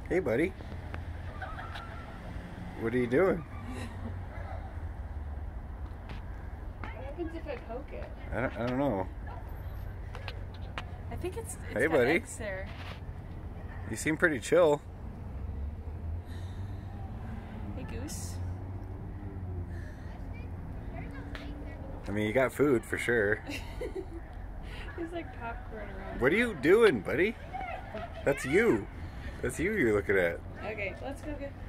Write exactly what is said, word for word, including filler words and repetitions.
Hey, buddy. What are you doing? What happens if I poke it? I don't, I don't know. I think it's, it's Hey, got buddy. eggs there. You seem pretty chill. Hey, Goose. I mean, you got food for sure. There's like popcorn around. What are you doing, buddy? That's you. That's you you're looking at. Okay, let's go get...